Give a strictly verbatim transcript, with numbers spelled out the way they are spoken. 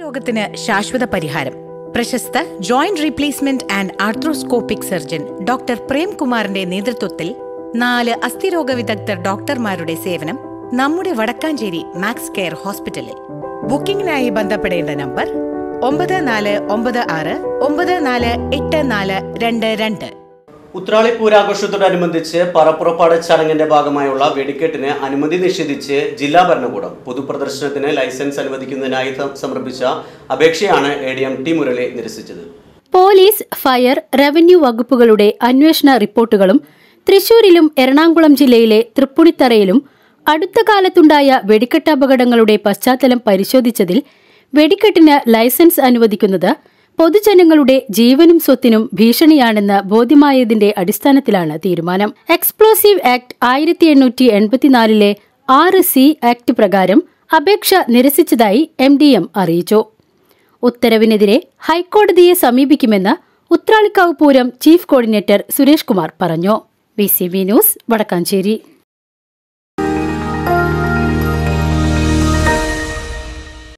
രോഗത്തിന് ശാശ്വത പരിഹാരം. പ്രശസ്ത joint replacement and arthroscopic surgeon doctor പ്രേംകുമാറിന്റെ നേതൃത്വത്തിൽ നാല് അസ്ഥിരോഗ വിദഗ്ധർ ഡോക്ടർമാരുടെ സേവനം നമ്മുടെ വടക്കാഞ്ചേരി മാക്സ് കെയർ ഹോസ്പിറ്റലിൽ. ബുക്കിംഗിനായി ബന്ധപ്പെടേണ്ട നമ്പർ ഒമ്പത് നാല് ഒമ്പത് ആറ് ഒമ്പത് നാല് എട്ട് നാല് രണ്ട് രണ്ട്. ഉത്രാളി പൂരാഘോഷത്തോടനുബന്ധിച്ച് പറപ്പുറപ്പാട് ചടങ്ങിന്റെ ഭാഗമായുള്ള വെടിക്കെട്ടിന് അനുമതി നിഷേധിച്ച് ജില്ലാ ഭരണകൂടം പൊതുപ്രദർശനത്തിന് ലൈസൻസ് അനുവദിക്കുന്നതിനായി സമർപ്പിച്ച അപേക്ഷയാണ് എ ഡി എം ടി മുരളി നിരസിച്ചത്. പോലീസ്, ഫയർ, റവന്യൂ വകുപ്പുകളുടെ അന്വേഷണ റിപ്പോർട്ടുകളും തൃശൂരിലും എറണാകുളം ജില്ലയിലെ തൃപ്പൂണിത്തറയിലും അടുത്ത കാലത്തുണ്ടായ വെടിക്കെട്ട് അപകടങ്ങളുടെ പശ്ചാത്തലം പരിശോധിച്ചതിൽ വെടിക്കെട്ടിന് ലൈസൻസ് അനുവദിക്കുന്നത് പൊതുജനങ്ങളുടെ ജീവനും സ്വത്തിനും ഭീഷണിയാണെന്ന് ബോധ്യമായതിന്റെ അടിസ്ഥാനത്തിലാണ് തീരുമാനം. എക്സ്പ്ലോസീവ് ആക്ട് ആയിരത്തി എണ്ണൂറ്റി എൺപത്തിനാലിലെ ആറ് സി ആക്ട് പ്രകാരം അപേക്ഷ നിരസിച്ചതായി എം ഡി എം അറിയിച്ചു. ഉത്തരവിനെതിരെ ഹൈക്കോടതിയെ സമീപിക്കുമെന്ന് ഉത്രാളിക്കാവ് പൂരം ചീഫ് കോർഡിനേറ്റർ സുരേഷ് കുമാർ പറഞ്ഞു. B C B news, Vadakkanchery.